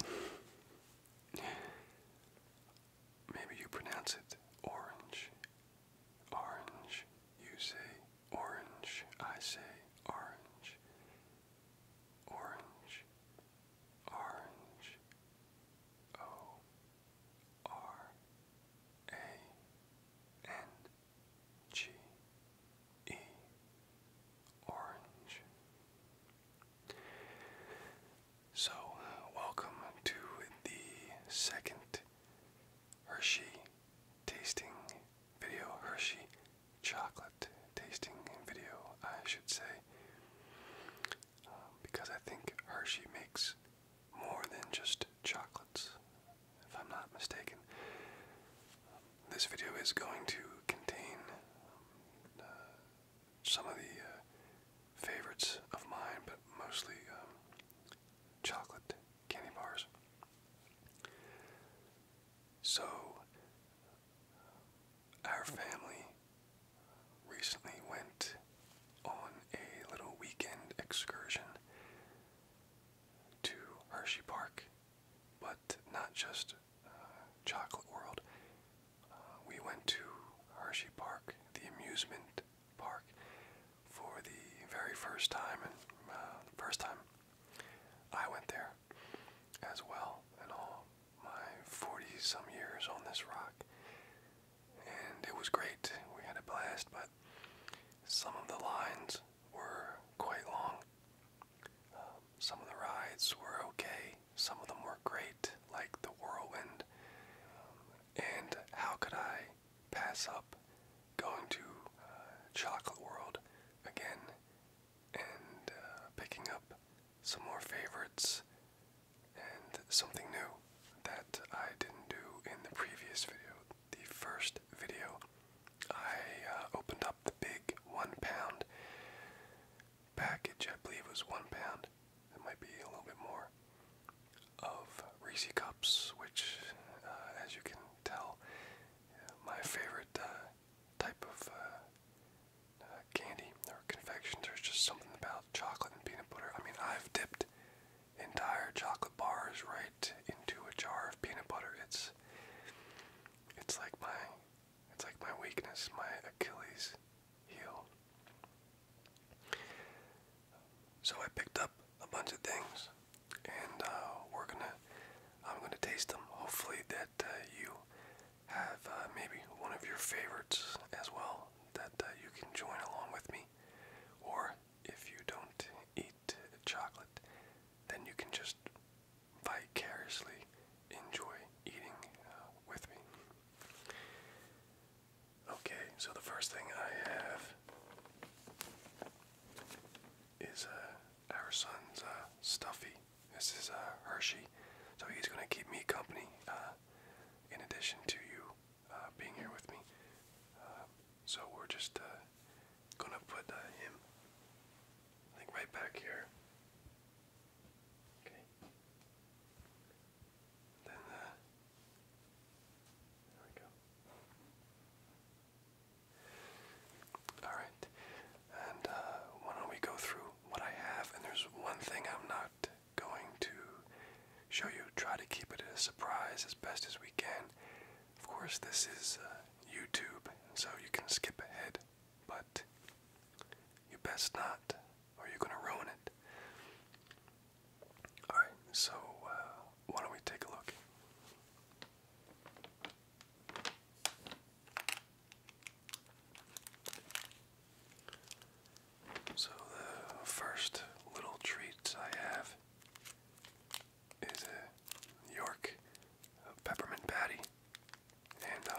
Maybe you pronounce it orange. Orange. You say orange. I say orange. Orange. Orange. O-R-A-N-G-E. Orange. So, welcome to the second Hershey tasting video, Hershey chocolate tasting video, I should say, because I think Hershey makes more than just chocolates, if I'm not mistaken. This video is going to contain some of the favorites of mine, but mostly chocolate candy bars. So, our family recently went on a little weekend excursion to Hershey Park, but not just Chocolate World. We went to Hershey Park, the amusement park, for the very first time, and the first time I went there as well in all my 40-some years on this rock. And it was great. We had a blast, but some of the lines were quite long. Some of the rides were okay. Some of them were great, like the whirlwind. And how could I pass up going to Chocolate World again and picking up some more favorites and something new that I didn't do in the previous video. The first video, I opened up the big 1 pound package. I believe it was 1 pound. It might be a little bit more, of Reese cups, which, as you can tell, my favorite type of candy or confection. There's just something about chocolate and peanut butter. I mean, I've dipped entire chocolate bars right into a jar of peanut butter. It's like my weakness, my Achilles heel. So I picked up a bunch of things, and I'm gonna taste them. Hopefully that you have maybe one of your favorites as well that you can join along with me. Or if you don't eat chocolate, then you can just vicariously enjoy eating with me. Okay, so the first thing I have is our son's Stuffy. This is Hershey, so he's going to keep me company in addition to you being here with me. So we're just going to put him, I think, right back here. Okay. Then, there we go. Alright, and why don't we go through what I have, and there's one thing I'm not going to show you. Try to keep it a surprise as best as we can. Of course, this is YouTube, so you can skip ahead, but you best not, or you're going to ruin it. Alright, so why don't we take a look? So the first little treat I have is a York peppermint patty, and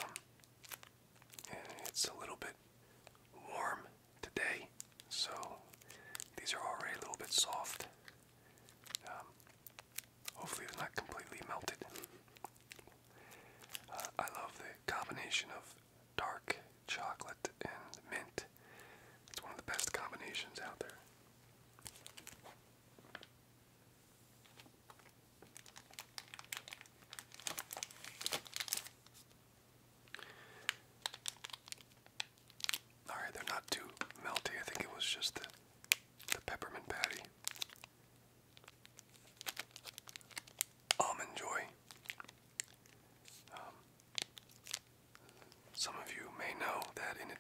it's a little bit warm today, so these are already a little bit soft.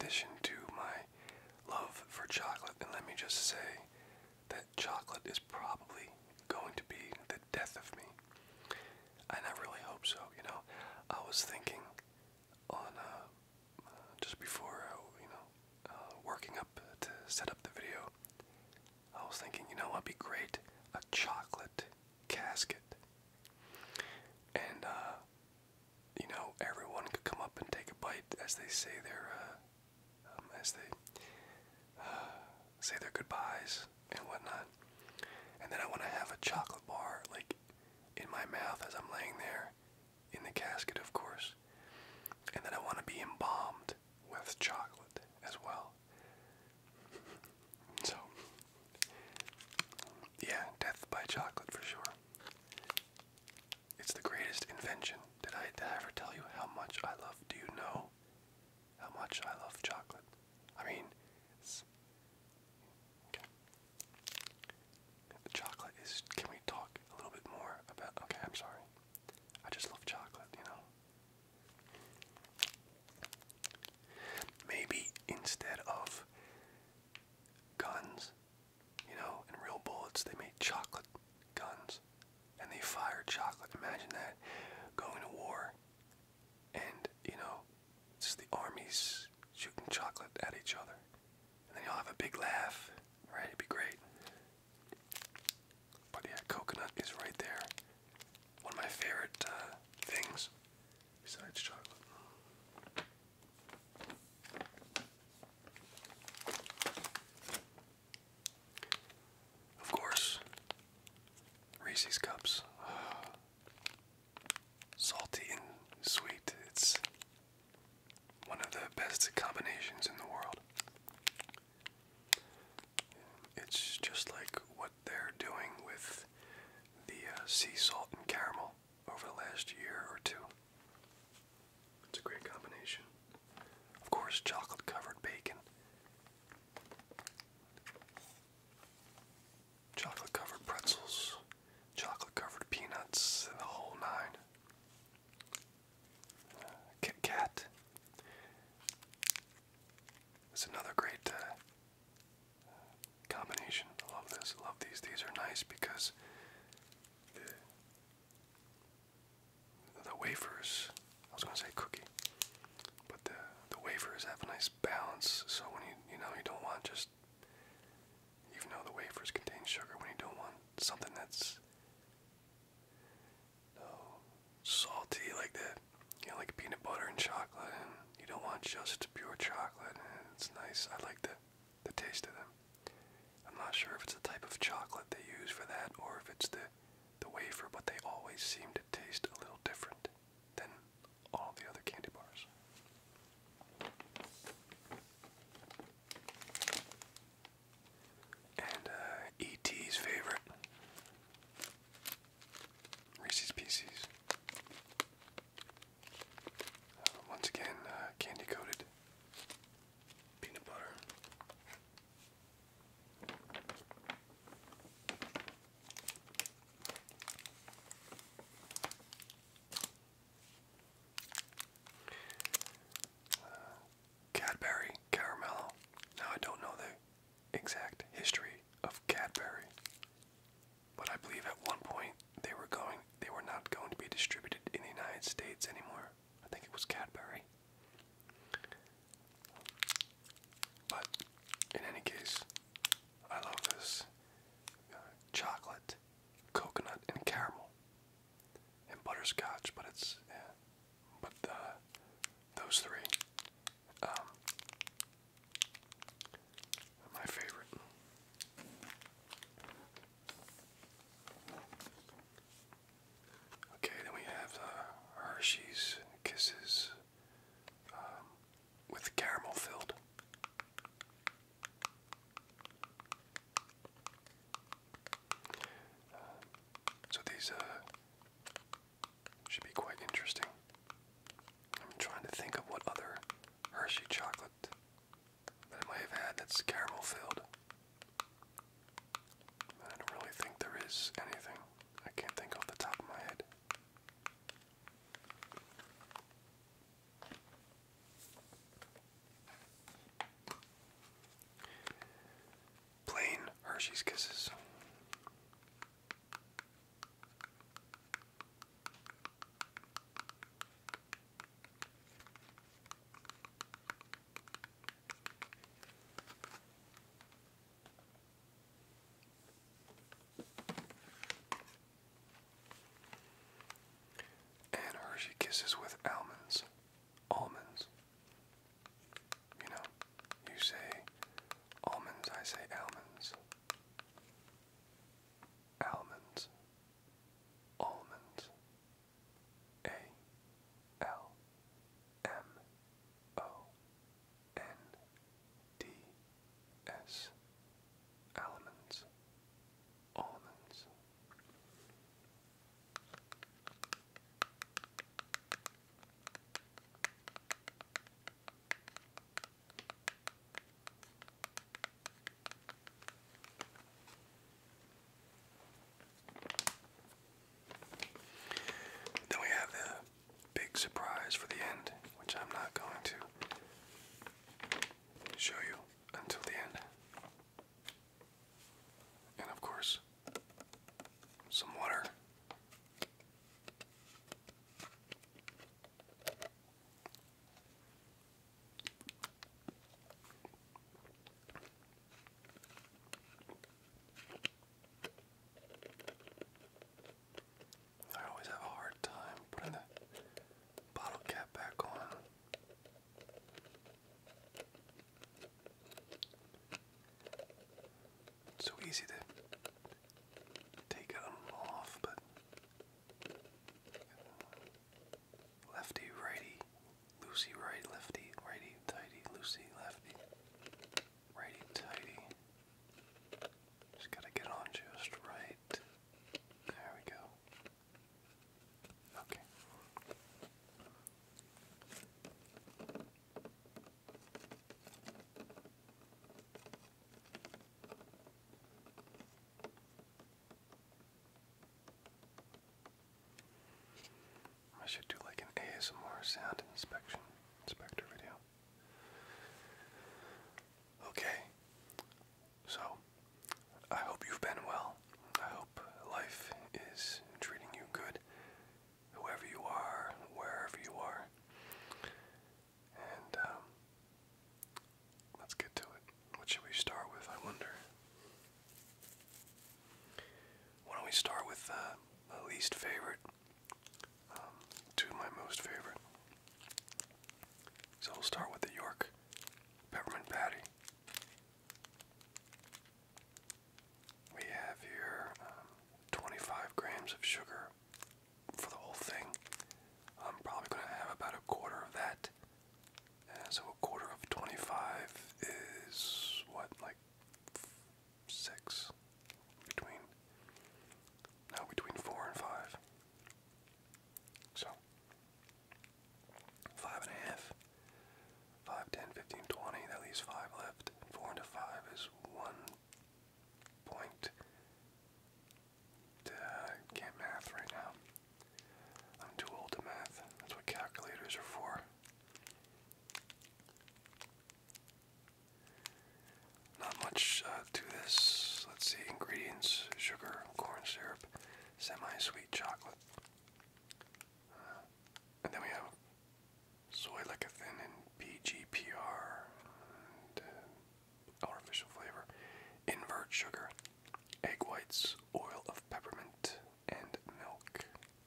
admission to my love for chocolate, and let me just say that chocolate is probably going to be the death of me. And I really hope so, you know. I was thinking on, just before, working up to set up the video, I was thinking, you know what'd be great? A chocolate casket. And, everyone could come up and take a bite as they say their goodbyes and whatnot. And then I want to have a chocolate bar, like, in my mouth as I'm laying there, in the casket, of course. And then I want to be embalmed with chocolate as well. So, yeah, death by chocolate for sure. It's the greatest invention. Did I ever tell you how much I love? Do you know how much I love chocolate? I mean, okay. The chocolate is. Can we talk a little bit more about? Okay, I'm sorry. I just love chocolate, you know. Maybe instead of guns, and real bullets, they made chocolate guns. And they fired chocolate. Imagine that. Going to war. And, it's the armies shooting chocolate at each other. And then you'll have a big laugh. Right? It'd be great. But yeah, coconut is right there. One of my favorite things besides chocolate. Of course, Reese's cups. Salty and sweet. It's one of the best combinations in the world. It's just like what they're doing with the sea salt and caramel over the last year or two. It's a great combination. Of course, chocolate covered bacon. Chocolate covered pretzels. Chocolate covered peanuts. The whole nine. Kit Kat. It's another great combination. I love this. I love these. These are nice because the wafers, I was going to say cookie, but the wafers have a nice balance. So when you don't want just, even though the wafers contain sugar, when you don't want something that's salty like that, like peanut butter and chocolate, and you don't want just pure chocolate, and it's nice. I like the taste of them. I'm not sure if it's the type of chocolate they use for that, or if it's the wafer, but they always seem to taste a little different than all the other candy bars. And E.T.'s favorite, Reese's Pieces. Once again, candy coated peanut butter. Cadbury, Caramello. Now I don't know the exact history of Cadbury, but I believe at one point they were not going to be distributed in the United States anymore. I think it was Cadbury. But in any case, I love this chocolate, coconut, and caramel, and butterscotch. But those three, are my favorite. Okay, then we have Hershey's Kisses with caramel filled. So these should be quite interesting. I'm trying to think of what other Hershey's Kisses. And Hershey Kisses with almonds. Almonds. You know, you say almonds, I say almonds. Almonds. Almonds. A-L-M-O-N-D-S. Almonds. Almonds. Then we have the big surprise for the end, which I'm not going to show you until the end. And of course, some water. I always have a hard time putting the bottle cap back on. It's so easy to take it off, but lefty, righty, loosey, right, lefty, righty, tighty, loosey, lefty, righty, tighty. Just gotta get on just right. There we go. Okay. I should do like an ASMR sound inspector video. Okay. So, I hope you've been well. I hope life is treating you good, whoever you are, wherever you are. And let's get to it. What should we start with, I wonder? Why don't we start with the least favorite to my most favorite. So we'll start with the York Peppermint Patty. We have here 25 grams of sugar for the whole thing. I'm probably going to have about a quarter of that. So a quarter of 25 is what, like 6? Between 4 and 5. So 5.5, 5, 10, 15, 20, that leaves 5 left. 4 into 5 is 1 point. Can't math right now. I'm too old to math. That's what calculators are for. Not much to this. Let's see, ingredients: sugar, corn syrup, semi-sweet chocolate. And then we have soy lecithin and PGPR and artificial flavor, invert sugar, egg whites, oil of peppermint, and milk.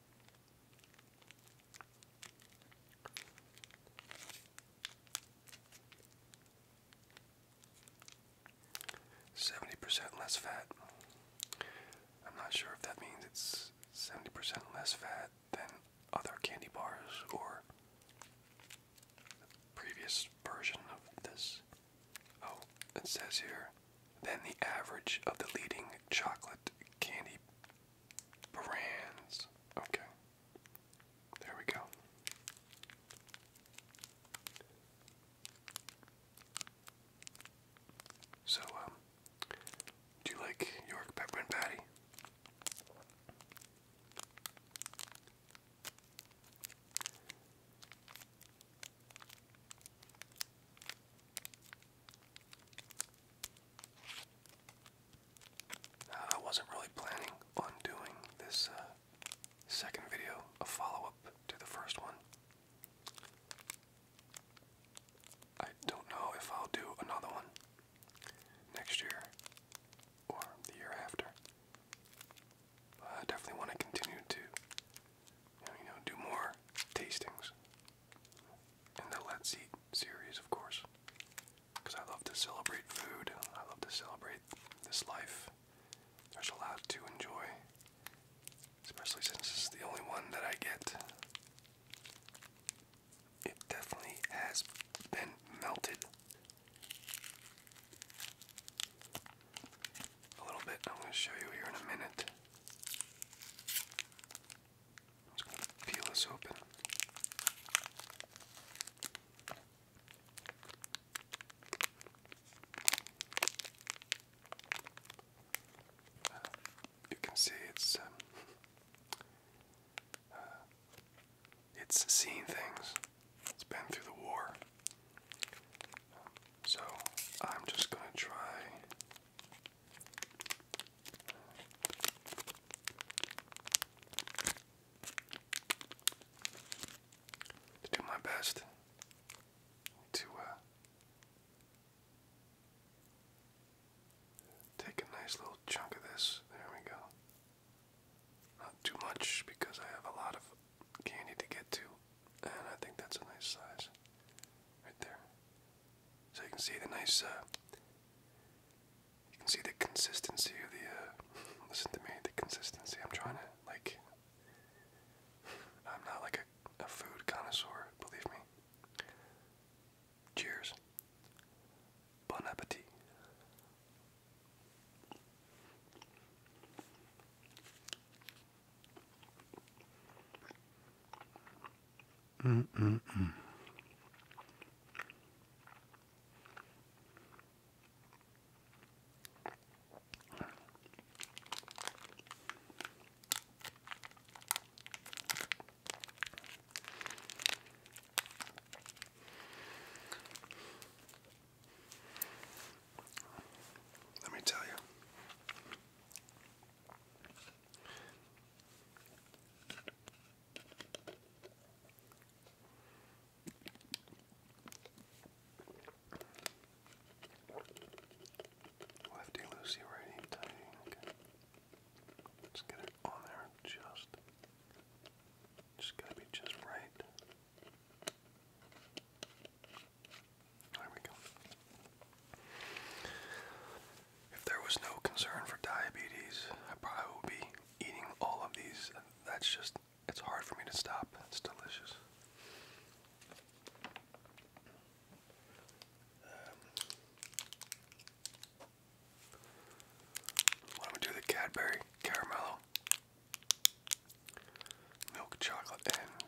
%, less fat. I'm not sure if that means it's 70% less fat than other candy bars or the previous version of this. Oh, it says here, than the average of the leading chocolate candy brands. Okay, there we go. So, do you like York Peppermint Patty? this open. You can see it's seen things. It's been through the war. So I'm just gonna try to do my best to take a nice little chunk of this. There we go. Not too much because I have a lot of candy to get to, and I think that's a nice size right there. So you can see the nice, you can see the consistency of the, listen to me, the consistency. I'm trying to, like, I'm not like a food connoisseur, believe me. Cheers. Bon appetit. Mm-mm-mm. Let me tell you. Lefty loosey, righty tighty. Okay. Let's get it on there just gotta be just right. There we go. If there was no concern for diabetes, I probably would be eating all of these. That's just, it's hard for me to stop. It's delicious. Why don't we do the Cadbury Caramello, milk chocolate, and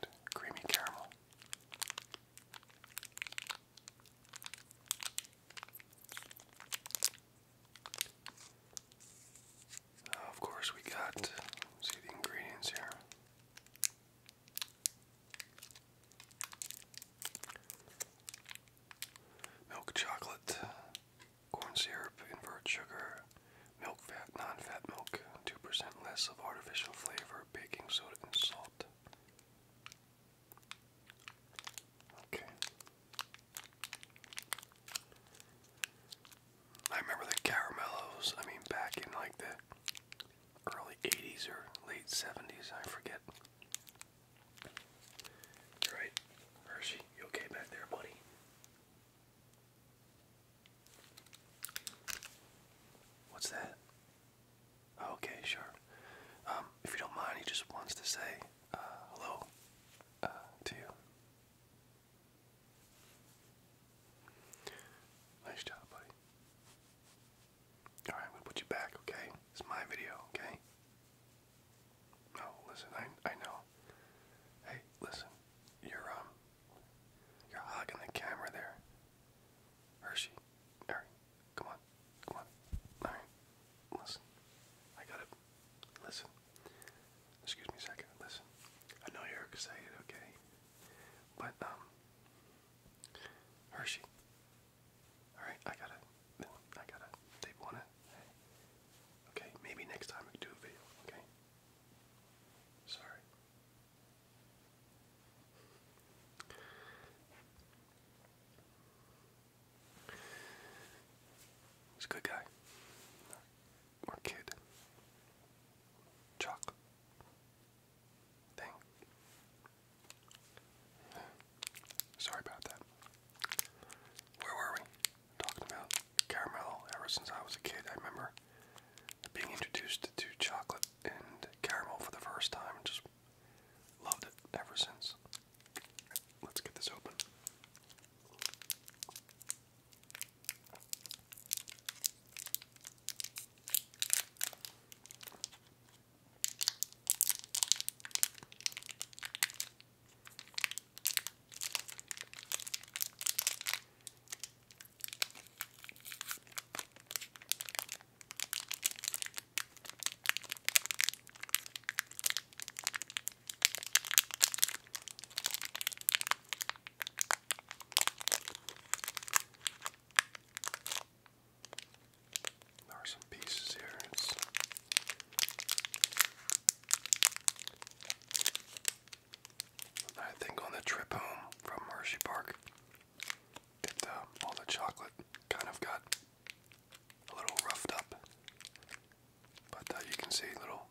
trip home from Hershey Park, all the chocolate kind of got a little roughed up, but you can see little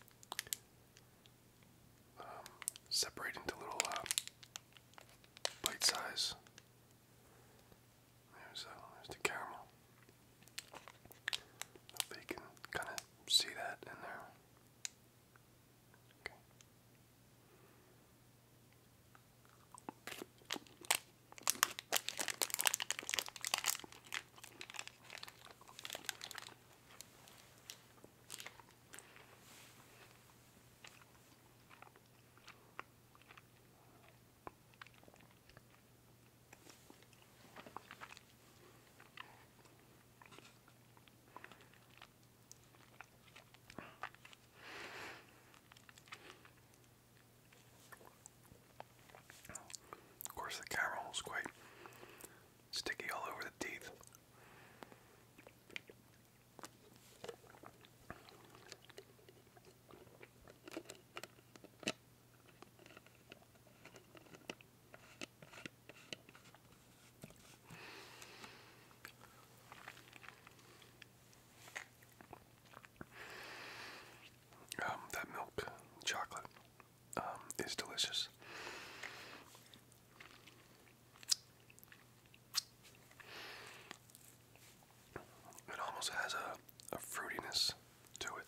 separate into little bite size. There's the caramel. Hopefully you can kind of see that in there. Okay. Of course, the caramel is quite sticky all over the teeth. That milk chocolate is delicious. It almost has a fruitiness to it.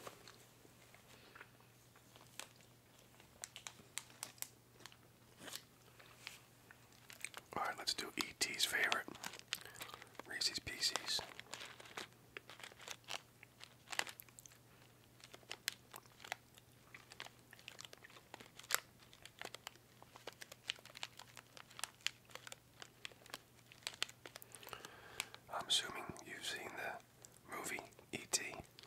Alright, let's do E.T.'s favorite, Reese's Pieces. I'm assuming you've seen the movie E.T.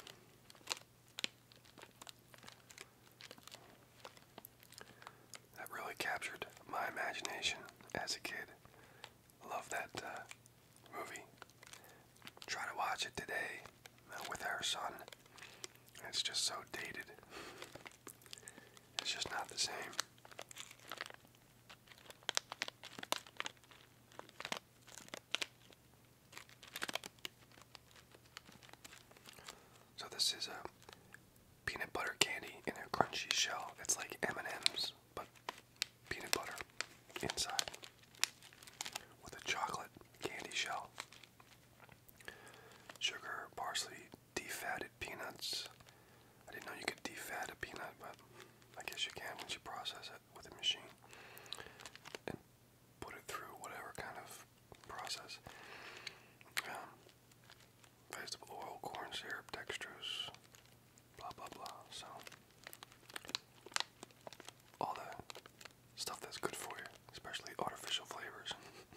That really captured my imagination as a kid. Love that movie. Try to watch it today with our son. It's just so dated. It's just not the same. So this is a peanut butter candy in a crunchy shell. It's like M&M's, but peanut butter inside with a chocolate candy shell. Sugar, parsley, defatted peanuts. I didn't know you could defat a peanut, but I guess you can once you process it with a machine and put it through whatever kind of process. Vegetable oil, corn syrup, dextrose, blah blah blah. So all the stuff that's good for you, especially artificial flavors.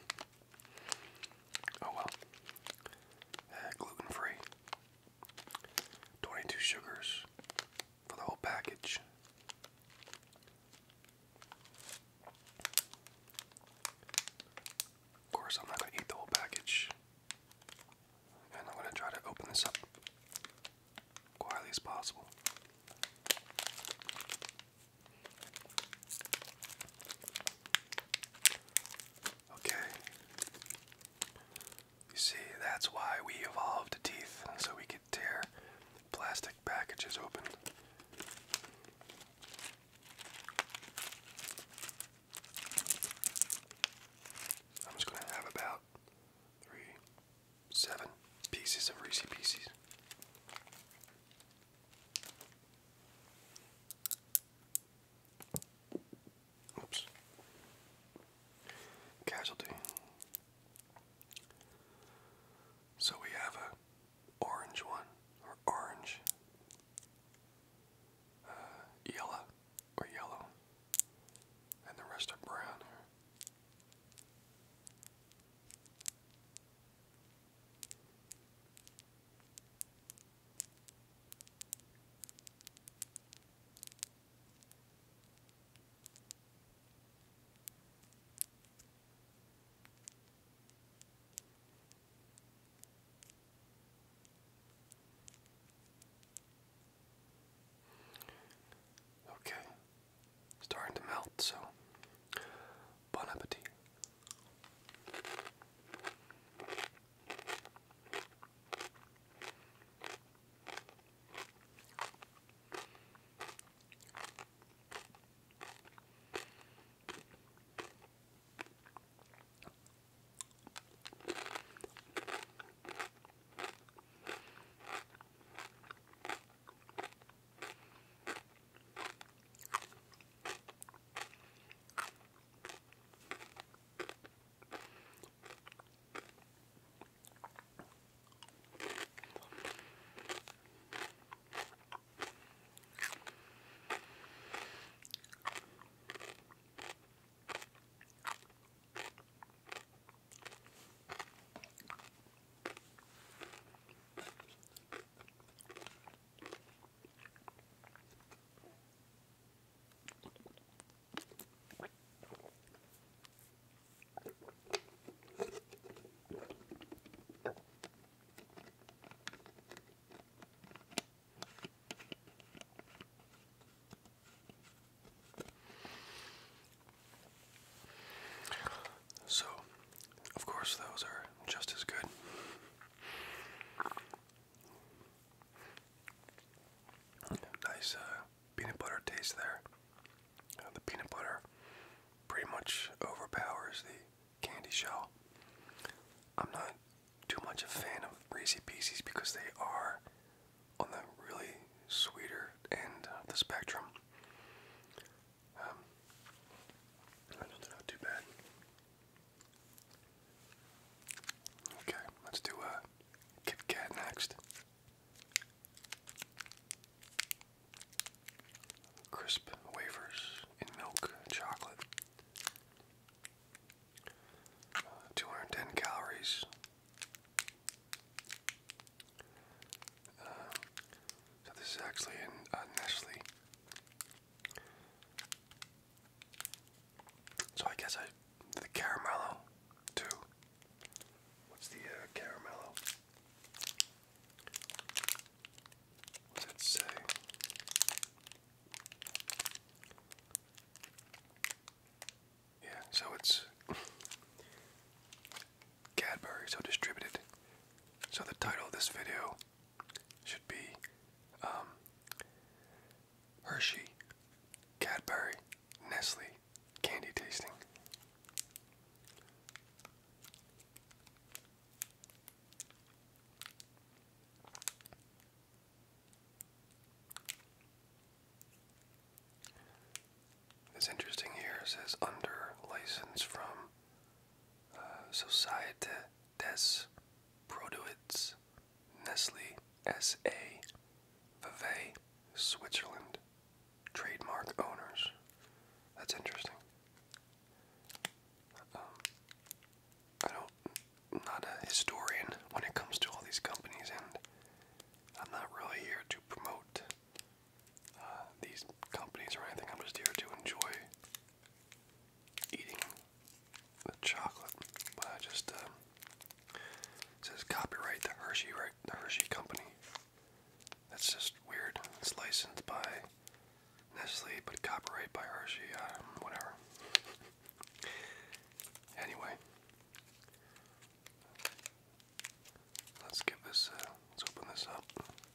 Oh well. Gluten-free. 22 sugars for the whole package. Of course, I'm not going to eat the whole package. And I'm going to try to open this up quietly as possible. Okay. You see, that's why we evolved teeth, so we could tear plastic packages open. I'm just going to have about 7 pieces of Reese Pieces. Oops. Casualty. So we have a orange one, or orange, yellow, and the rest are brown. Okay, starting to melt, so taste there. The peanut butter pretty much overpowers the candy shell. I'm not too much a fan of Reese Pieces because they are on the really sweeter end of the spectrum. I know they're not too bad. Okay, let's do a Kit Kat next. Crisp wafers in milk chocolate. 210 calories. So this is actually in Nestle. So I guess the Caramello too. What's the Caramello? What does it say? Yeah, so it's Cadbury, so distributed. So the title of this video should be Hershey, Cadbury, Nestle, candy tasting. It's interesting here, it says under license from Société des Produits Nestle S.A. Vevey, Switzerland. Trademark owners. That's interesting. I'm not a historian when it comes to all these companies, and I'm not really here to promote these companies or anything. I'm just here to enjoy eating the chocolate. But I just it says copyright the Hershey, right? The Hershey company. That's just weird. It's licensed by Nestle, but copyright by Hershey. Whatever. Anyway, let's give this. Let's open this up.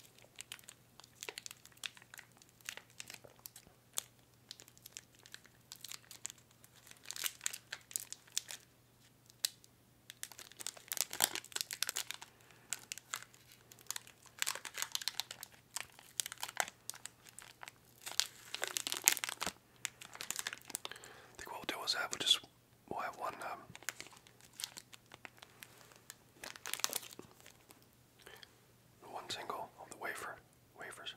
I think what we'll do is we'll have one single of the wafers.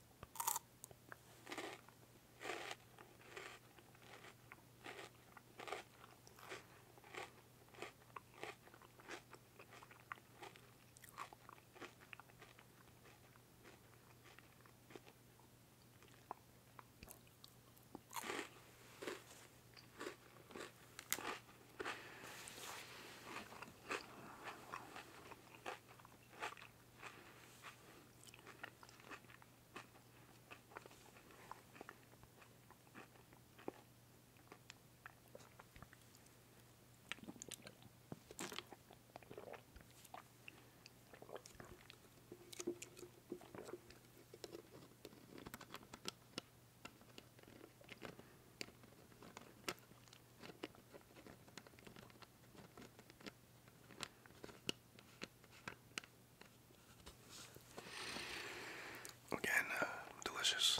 Again, delicious.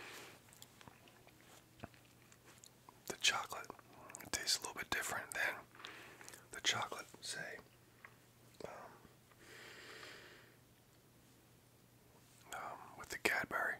The chocolate, it tastes a little bit different than the chocolate, say, with the Cadbury.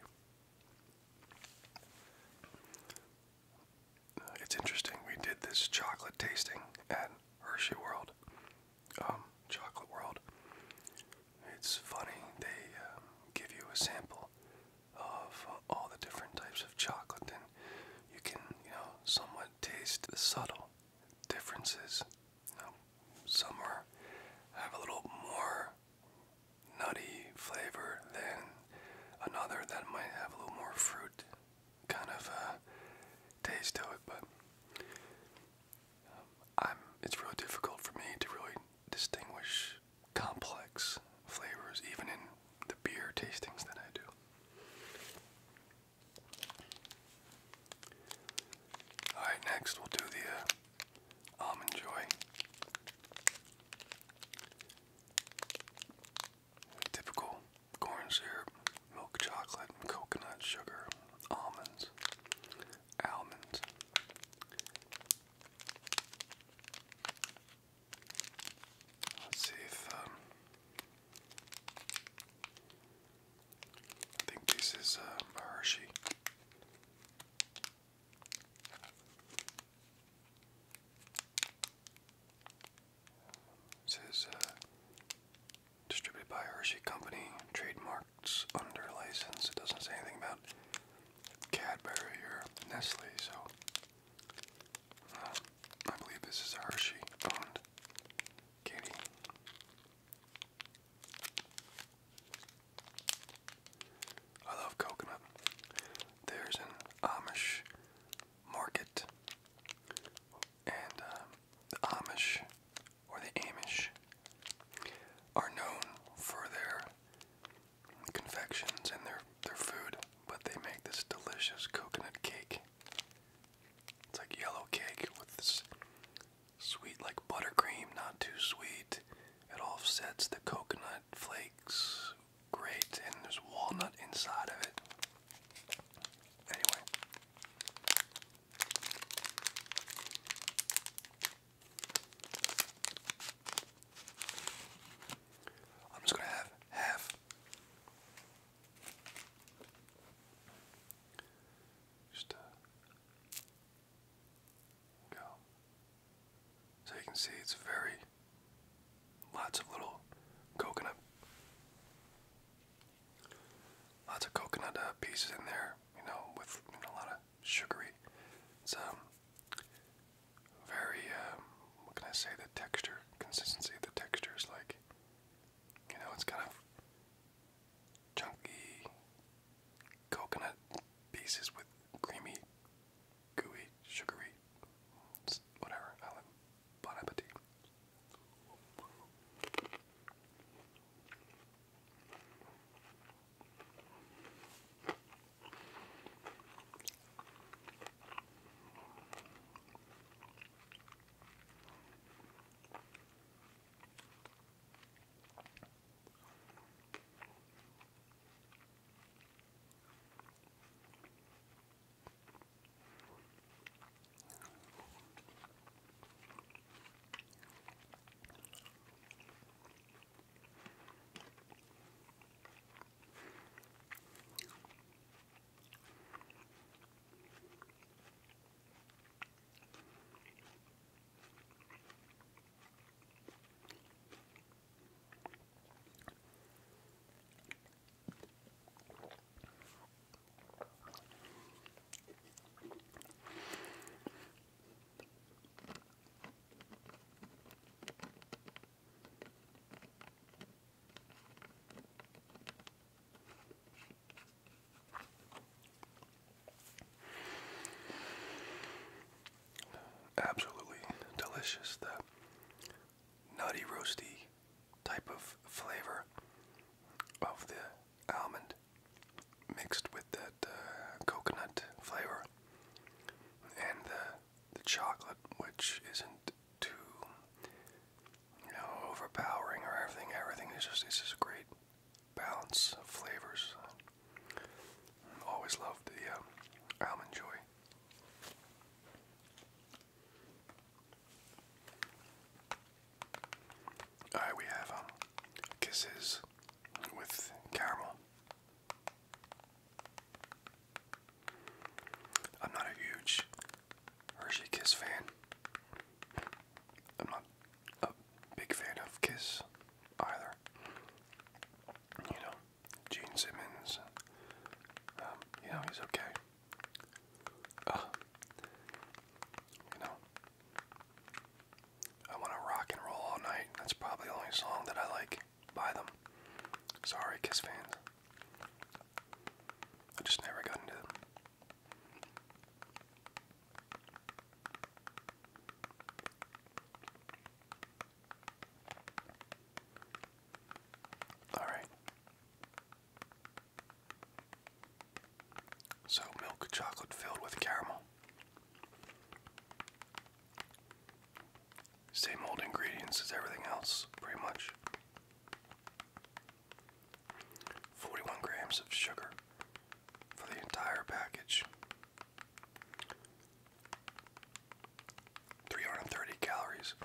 It's interesting, we did this chocolate tasting at Hershey World, Chocolate World. It's funny, they give you a sample of all the different types of chocolate, and you can, somewhat taste the subtle differences. Some have a little more nutty flavor than another that might have a little more fruit kind of taste to it, but it's really difficult for me to really distinguish complex flavors, even in the beer tastings that I do. next we'll do the Almond Joy. Typical corn syrup, milk chocolate, coconut sugar, almonds. Let's see if I think this is Hershey. It says distributed by Hershey Company, trademarks under license. It doesn't say anything about Cadbury or Nestle, so I believe this is a Hershey owned candy. I love coconut. There's an Amish market, and the Amish, or the Amish, are known for their confections and their food, but they make this delicious coconut cake. It's like yellow cake with this sweet, like buttercream, not too sweet. It offsets the coconut flakes great, and there's walnut inside of it. Anyway. I'm just gonna have half. Just go. So you can see it's lots of little coconut, pieces in there, with a lot of sugary. It's very, what can I say, the texture, consistency of the texture is like, it's kind of chunky coconut pieces with creamy, gooey, sugary, whatever. Bon appetit. Absolutely delicious. The nutty, roasty type of flavor of the almond mixed with that coconut flavor, and the chocolate, which isn't too overpowering or everything. Everything is it's just a great balance of flavors. Always loved the Almond Joy. Alright, we have Kisses with caramel. I'm not a huge Hershey Kiss fan. I'm not a big fan of Kiss either. Gene Simmons, he's okay. I want to rock and roll all night. That's probably the only song that I like by them. Sorry, Kiss fans. I just never got into them. Alright. So, milk chocolate filled with caramel. same old ingredients as everything else, pretty much. 41 grams of sugar for the entire package. 330 calories.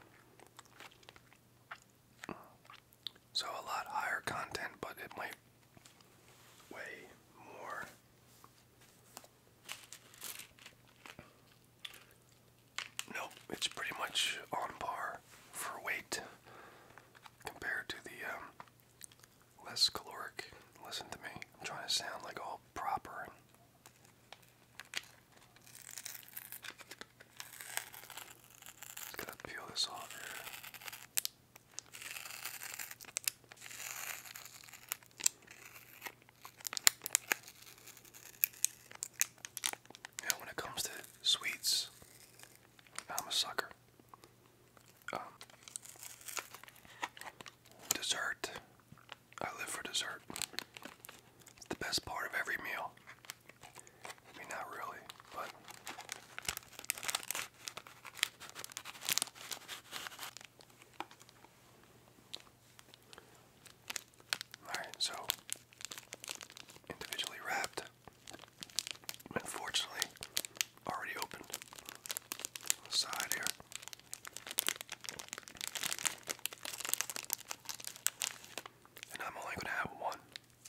So a lot higher content, but it might weigh more. Nope, it's pretty much on par for weight compared to the less caloric. Listen to me, I'm trying to sound like all proper. Gotta peel this off here. Yeah, when it comes to sweets, I'm a sucker. Dessert. I live for dessert. It's the best part of every meal. I mean, not really, but alright, so individually wrapped. Unfortunately, already opened on the side here. And I'm only going to have one.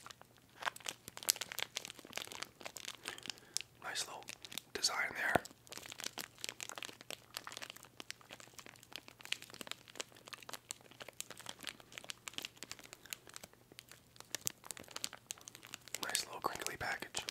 Nice little design there. Nice little crinkly package.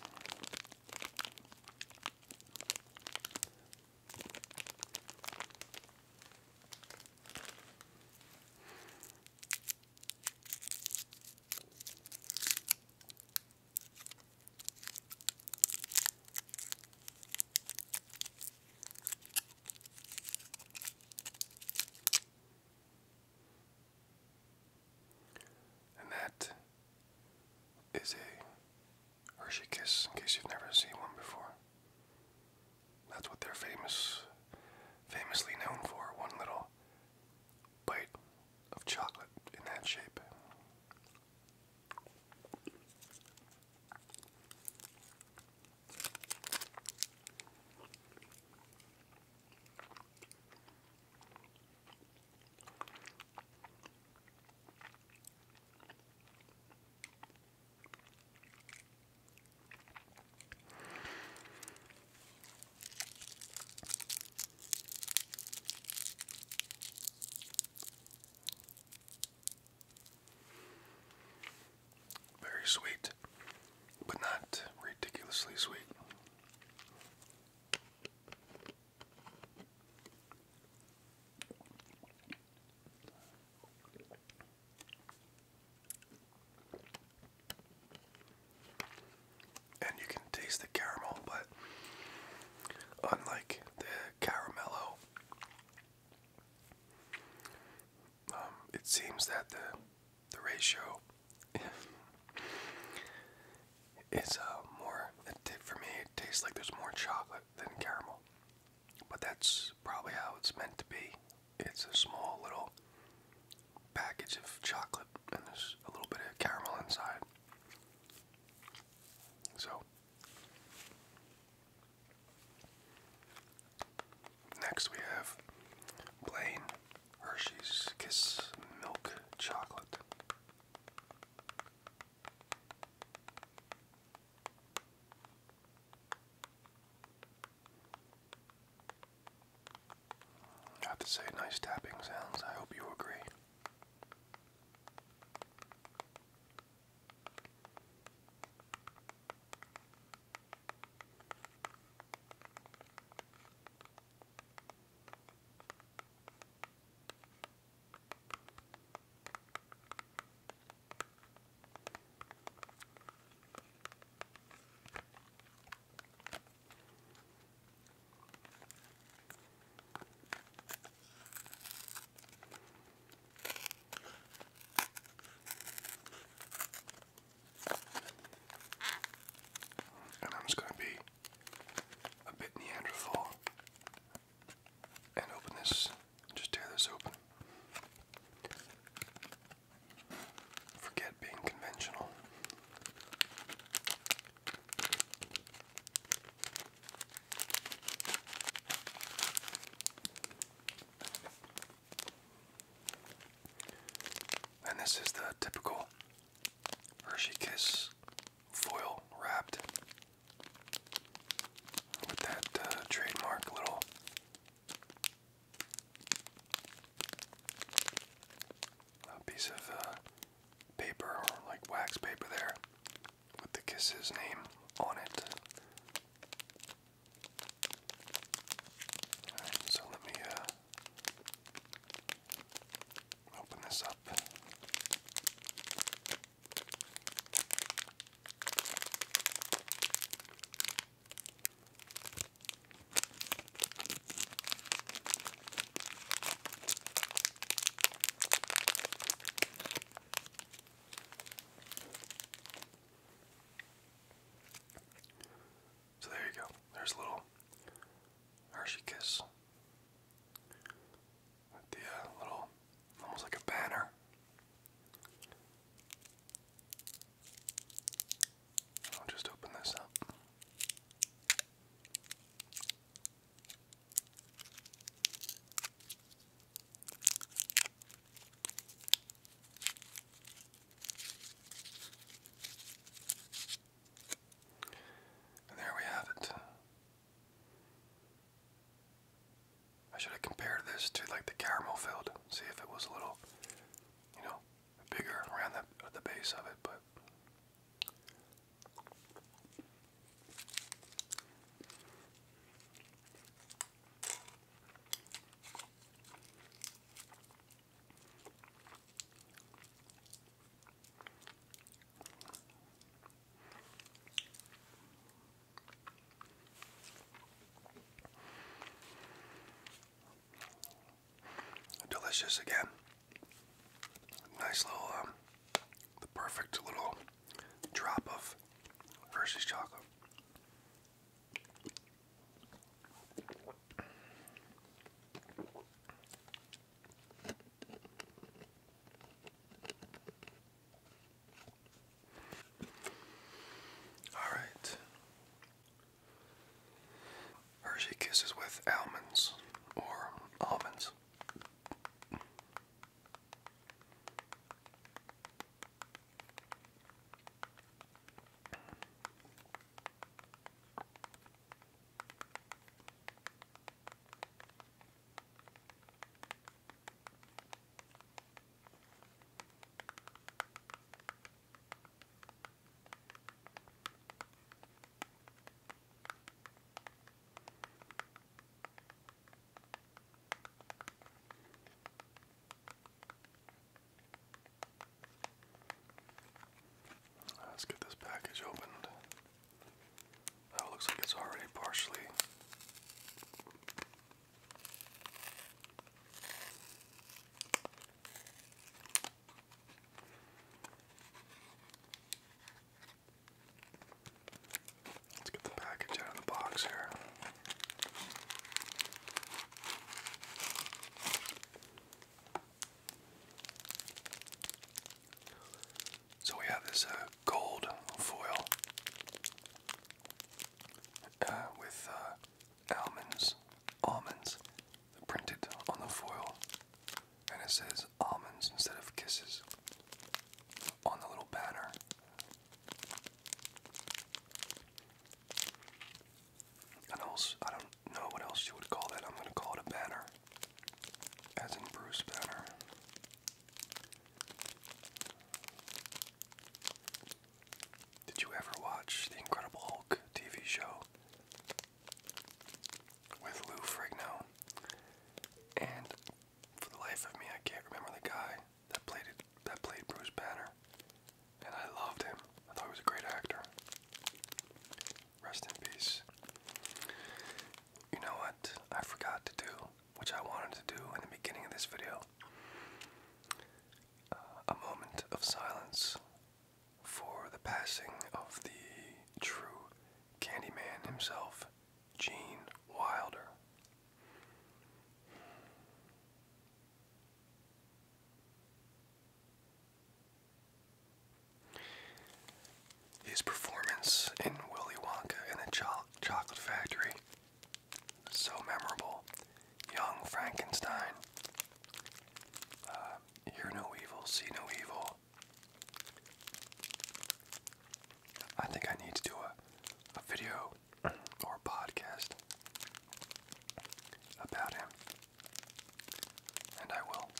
And that is a Hershey Kiss, in case you've never seen one before. That's what they're famously known for. One little bite of chocolate in that shape. Very sweet, but not ridiculously sweet. And you can taste the caramel, but unlike the Caramello, it seems that the ratio is more, for me it tastes like there's more chocolate than caramel, but that's probably how it's meant to be. It's a small little package of chocolate and there's a little bit of caramel inside. So next we have plain Hershey's Kiss milk chocolate. I have to say, nice tapping sounds. I hope you agree. Kisses name on it. Alright, so let me open this up. So there you go. There's a little Hershey Kiss with the little, almost like a banner. I'll just open this up. And there we have it. I should have compared this to like the caramel filled, see if it was a little, you know, bigger around the base of it, but delicious again. Nice little, the perfect little drop of Hershey's chocolate. All right. Hershey Kisses with almonds or almonds. Let's get this package opened. Oh, it looks like it's already partially. Let's get the package out of the box here. So we have this gold foil with almonds printed on the foil, and it says almonds instead of kisses on the little banner. And also, I don't know what else you would call that. I'm going to call it a banner, as in Bruce Banner. Did you ever watch the Incredible Hulk TV show with Lou Ferrigno? And for the life of me, I can't remember the guy that played Bruce Banner, and I loved him. I thought he was a great actor. Rest in peace. You know what I forgot to do, which I wanted to do in the beginning of this video? A moment of silence for the passing of the true Candyman himself, Gene Wilder. His performance in Willy Wonka and the Chocolate Factory, so memorable. Young Frankenstein. Hear no evil, see no evil. I think I need to do a video or a podcast about him. And I will.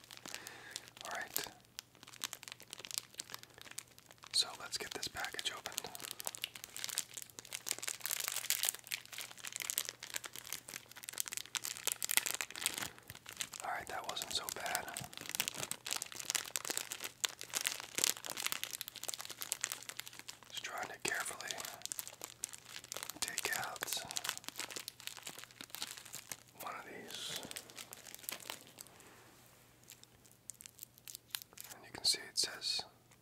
Alright. So let's get this package open. Alright, that wasn't so bad. Just trying to carefully take out one of these. And you can see it says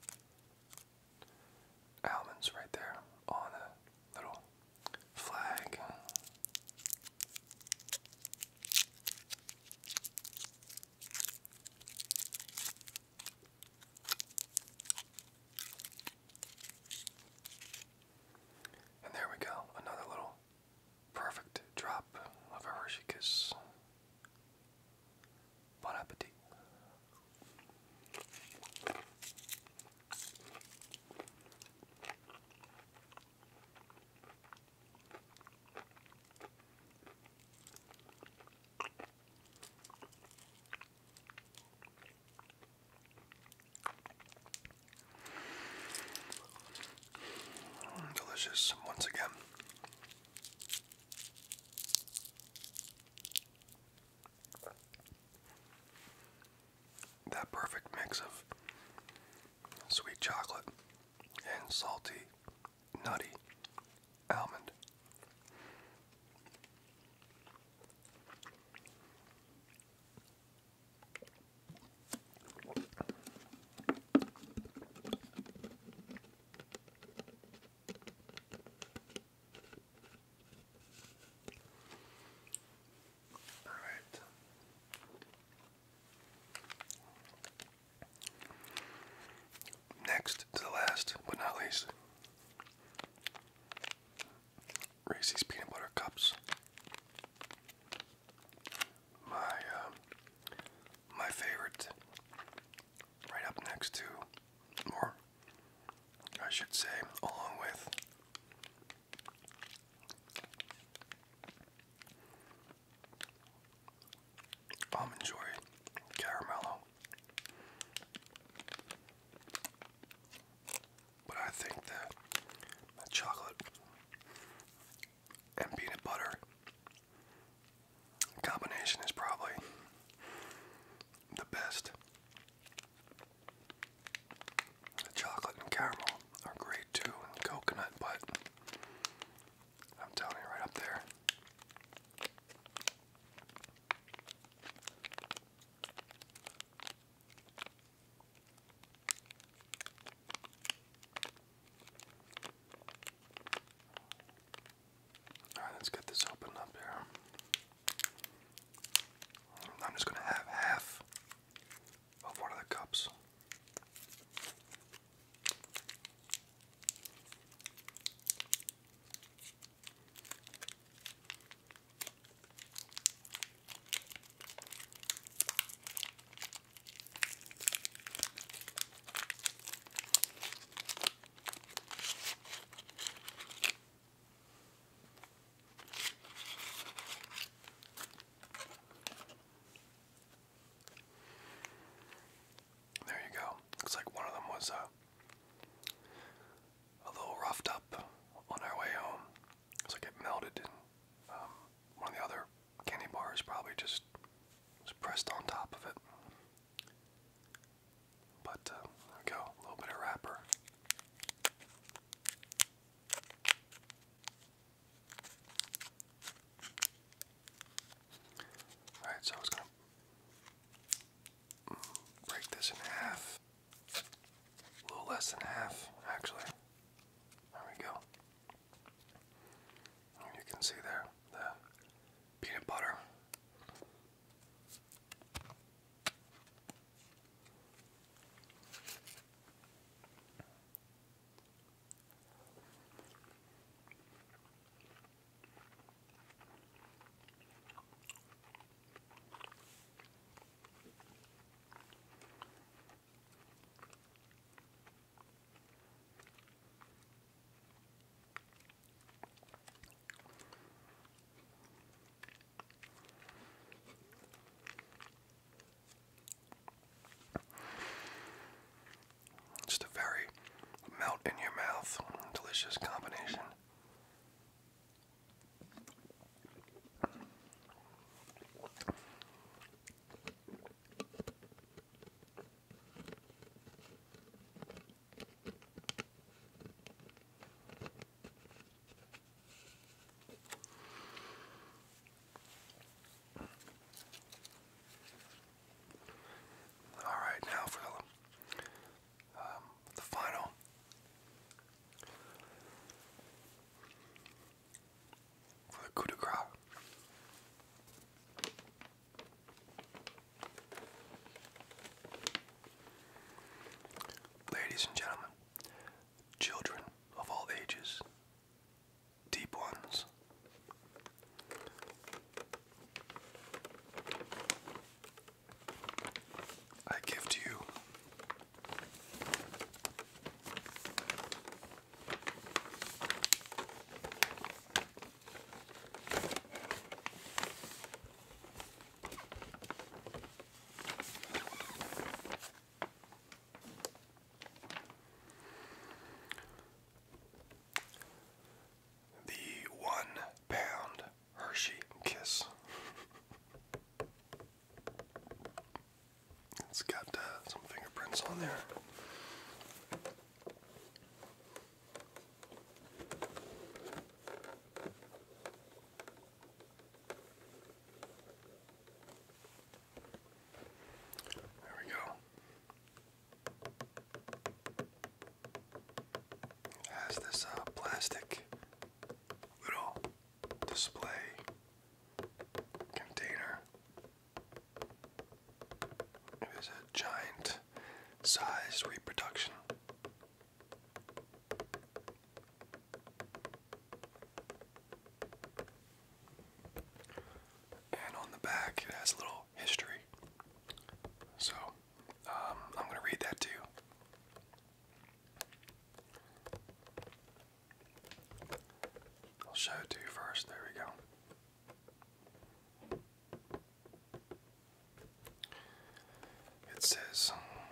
Almonds right there on a little flag. And there we go, another little perfect drop of a Hershey Kiss. Bon appetit. Delicious once again. That perfect mix of sweet chocolate and salty, nutty almond. Next to the last but not least, Reese's peanut butter cups. My favorite, right up next to, or I should say, along with Almond Joy, Caramello. But I think the chocolate and peanut butter combination is probably the best. The chocolate and caramel are great too, and coconut, but I'm telling you, right up there. Alright, let's get this opened up here. I'm just going to have half of one of the cups. There you go. Looks like one of them was a little roughed up on our way home. Looks like it melted, and one of the other candy bars probably just was pressed on top of it. But there we go, a little bit of wrapper. Alright, so I was gonna break this in half. A little less than half, actually. There we go. And you can see there the peanut butter ladies and gentlemen, children of all ages, deep ones, I give to you the 1-pound Hershey Kiss. It's got some fingerprints on there. There we go. It has this plastic little display container. It is a giant sized reproduction. And on the back it has a little history. So I'm going to read that to you. I'll show it to you first. There we go. It says,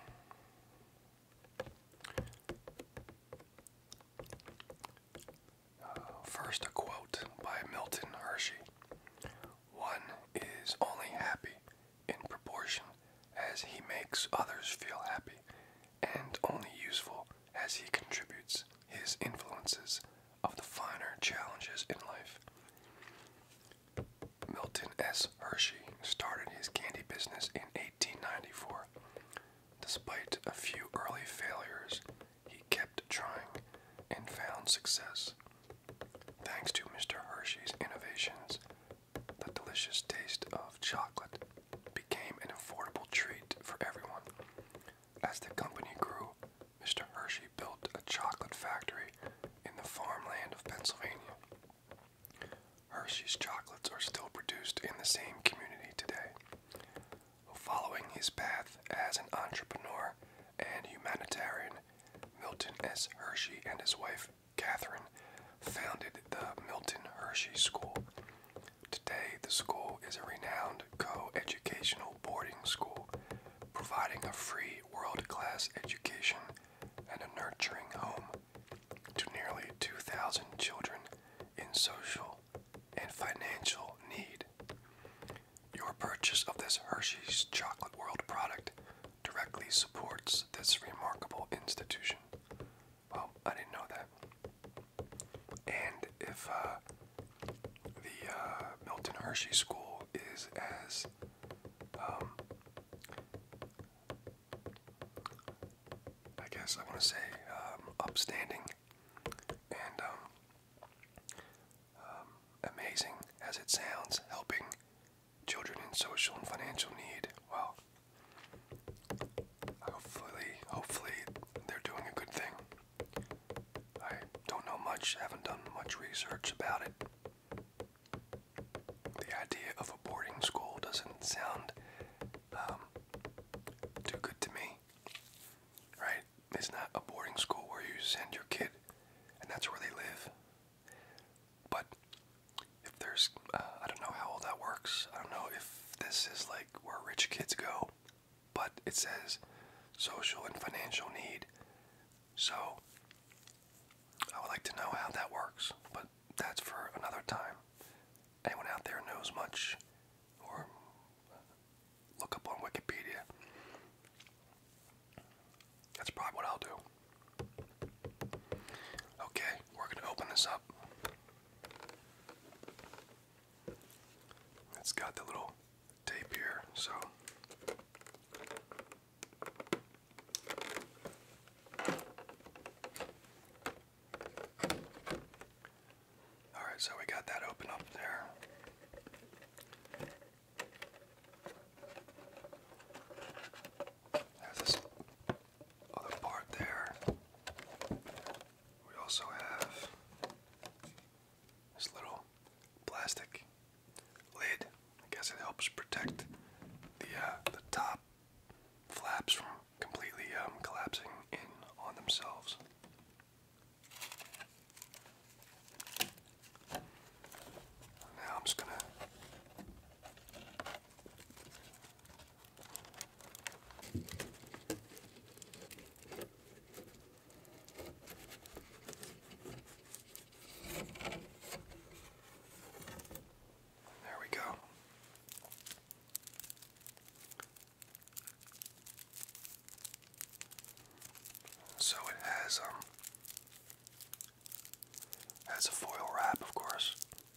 first a quote by Milton Hershey. One is only happy in proportion as he makes others feel happy, and only useful as he contributes his influences of the finer challenges in life. Milton S. Hershey started his candy business in 1894. Despite a few early failures, he kept trying and found success. Thanks to Mr. Hershey's innovations, the delicious taste of chocolate became an affordable treat for everyone. As the company grew, Mr. Hershey built a chocolate factory in the farmland of Pennsylvania. Hershey's chocolates are still produced in the same community today. Following his path as an entrepreneur and humanitarian, Milton S. Hershey and his wife, Catherine, founded the Milton Hershey School. Today, the school is a renowned co-educational boarding school, providing a free world-class education and a nurturing home to nearly 2,000 children in social and financial need. Your purchase of this Hershey's Chocolate World product directly supports this remarkable institution. Well, I didn't know that. And if the Milton Hershey School is as I guess I want to say upstanding and amazing as it sounds, helping children in social and financial need, well, hopefully they're doing a good thing. I don't know much, haven't done much research about it. The idea of a boarding school doesn't sound too good to me, right? It's not a boarding school where you send your kid and that's where they live. But if there's, I don't know how all that works. I don't know if this is like where rich kids go, but it says social and financial need. So I would like to know how that works, but that's for another time. Anyone out there knows much, or look up on Wikipedia. That's probably what I'll do. Okay, we're going to open this up. It's got the little tape here, so alright, so we got that open up there. There's this other part there. helps protect the top flaps from completely collapsing in on themselves. Now I'm just gonna there we go. So it has a foil wrap, of course,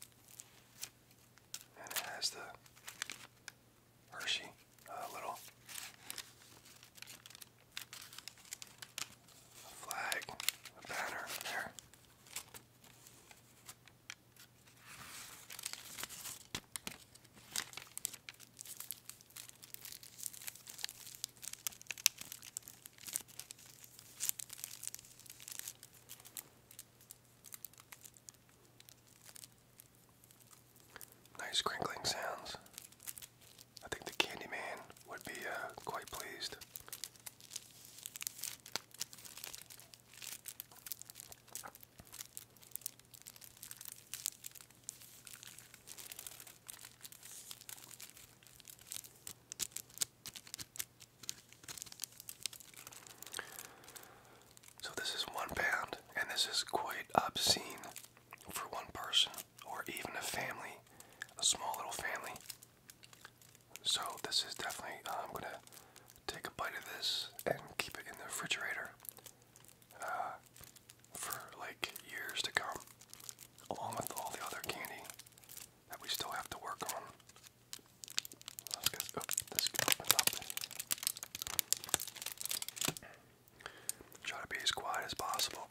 and it has the Hershey little flag, a banner there. Nice crinkling sounds. I think the candy man would be quite pleased. So this is 1 pound, and this is quite obscene for one person or even a family, a small little family. So this is definitely, I'm gonna take a bite of this and keep it in the refrigerator for like years to come, along with all the other candy that we still have to work on. Let's get, oh, this opens up. Try to be as quiet as possible.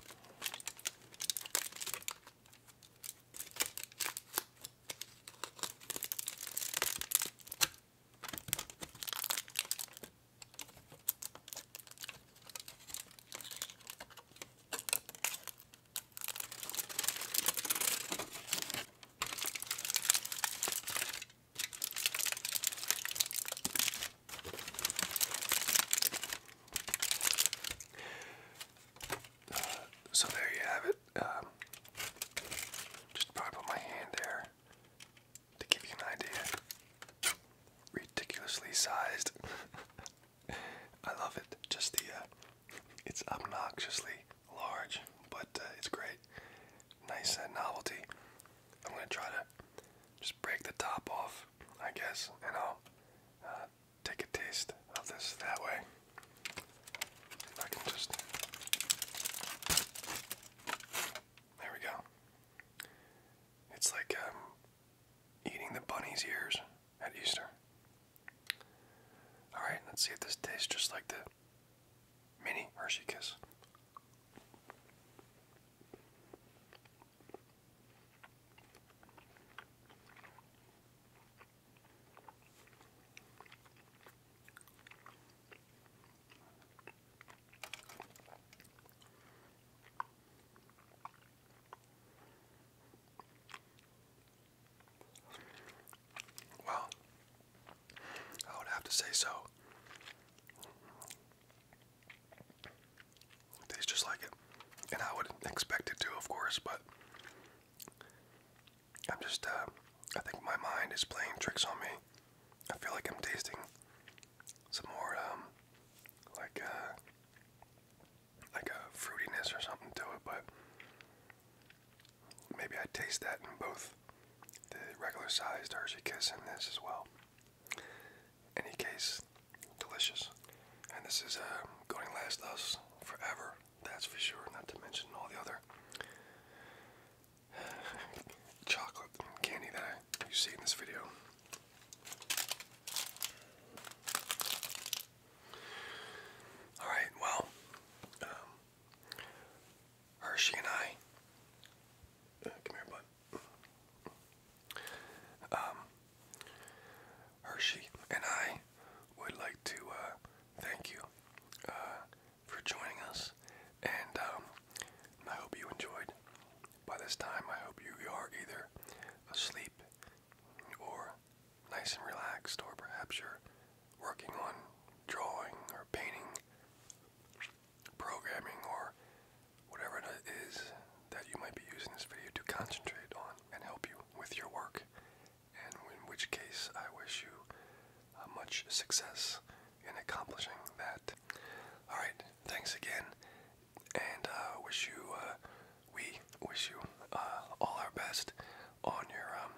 So there you have it. Just probably put my hand there to give you an idea. Ridiculously sized. I love it. Just it's obnoxiously large, but it's great. Nice novelty. I'm gonna try to just break the top off, I guess, and I'll take a taste of this that way. See if I can just. There we go. It's like eating the bunny's ears at Easter. Alright, let's see if this tastes just like the mini Hershey Kiss. Well, I would have to say so. It tastes just like it. And I would expect it to, of course, but I'm just, I think my mind is playing tricks on me. I feel like I'm tasting some more, like a fruitiness or something to it, but maybe I taste that in both the regular sized Hershey Kiss and this as well. Any case, delicious. And this is going to last us forever, that's for sure, not to mention all the other chocolate and candy that you see in this video. Alright, well, Hershey and I, come here, bud. Hershey and I would like to thank you for joining us, and I hope you enjoyed. By this time, I hope you are either asleep or text, or perhaps you're working on drawing or painting, programming, or whatever it is that you might be using this video to concentrate on and help you with your work. And in which case, I wish you much success in accomplishing that. Alright, thanks again, and we wish you all our best on your